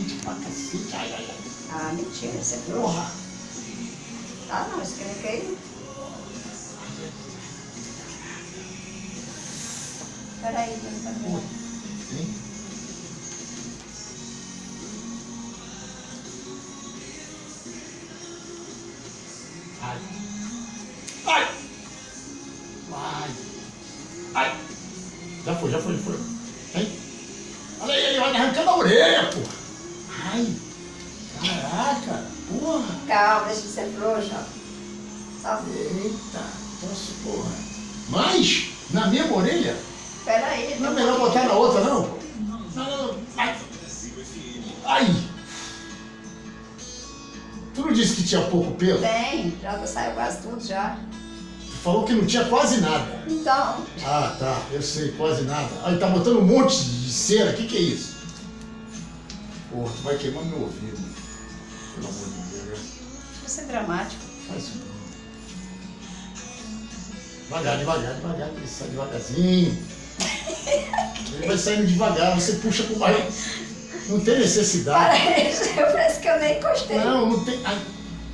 quente pra cacete. Ai, ai, ai. Ah, mentira, você é frouxo. Porra. Tá não, esse cliente aí. Peraí, não tá vendo. Hein? Ai. Ai. Ai. Ai. Já foi, já foi, já foi. Hein? Olha aí, ele vai me arrancando a orelha, porra. Ai. Caraca. Porra. Calma, deixa de ser frouxo, ó. Só... Eita. Nossa, porra. Mas, na mesma orelha? Peraí. Não é melhor botar na outra, não? Não, não. Ai. Ai. Tu não disse que tinha pouco pelo? Tem, já saiu quase tudo já. Tu falou que não tinha quase nada. Então, Ah, tá. Eu sei, quase nada. Aí tá botando um monte de cera. O que é isso? Porra, tu vai queimar meu ouvido. Pelo amor de Deus. isso é dramático. Faz isso não. Devagar, devagar, devagar. Ele sai devagarzinho. Ele vai saindo devagar. Você puxa com mais. Não tem necessidade. Parece que eu nem encostei. Não, não tem. Ai!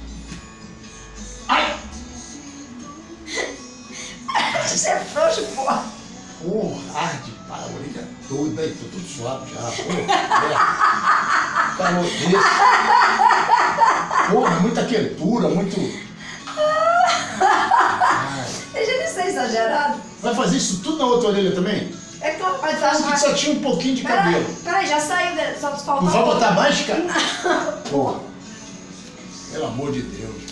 Ai! Você é frouxo, porra. Porra, arde, pá, a orelha toda e tô tudo suave já. Porra, calor desse. Porra, muita quentura, muito. Ai. Deixa de ser exagerado. Vai fazer isso tudo na outra orelha também? É claro, mas Parece que só tinha um pouquinho de cabelo. Peraí, já saiu, só falta. Não vai botar mais, cara? Porra, pelo amor de Deus.